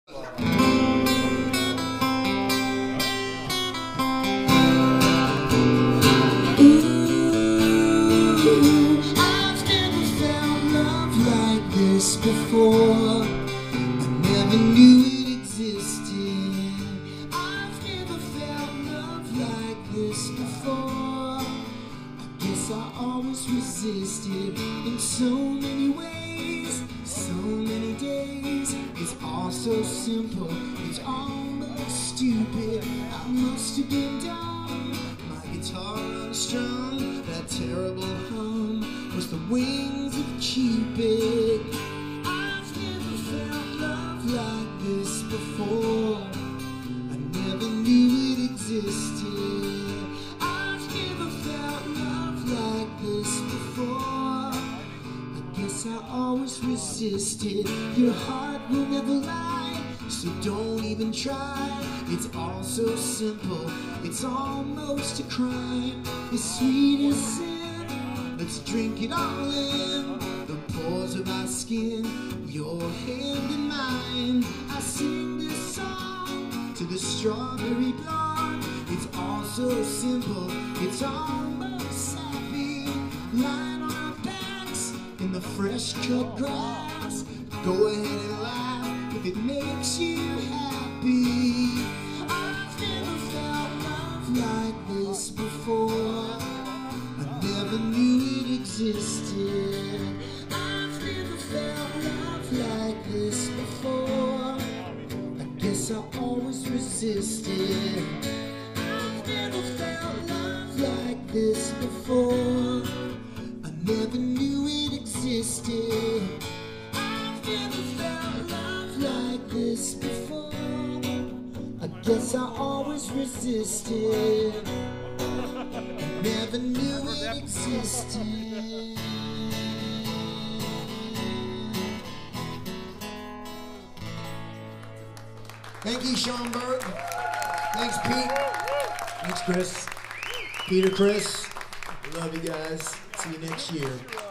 Before, I never knew it existed. I've never felt love like this before. I guess I always resisted in so many ways, so many days. It's all so simple, it's almost stupid. I must have been dumb. My guitar unstrung, that terrible hum was the wings of Cupid. Like this before, I never knew it existed. I've never felt love like this before. I guess I always resisted. Your heart will never lie, so don't even try. It's all so simple, it's almost a crime. It's sweet as sin, let's drink it all in. The pores of our skin, your hand in mine. I sing this song to the strawberry blonde. It's all so simple, it's almost sappy. Lying on our backs in the fresh cut grass. Go ahead and laugh if it makes you happy. I've never felt love like this before. I never knew it existed. I've never felt love like this before. I guess I always resisted. I've never felt love like this before. I never knew it existed. I've never felt love like this before. I guess I always resisted. I never knew it existed. Thank you, Schaumburg. Thanks, Pete. Thanks, Chris. Peter, Chris. Love you guys. See you next year.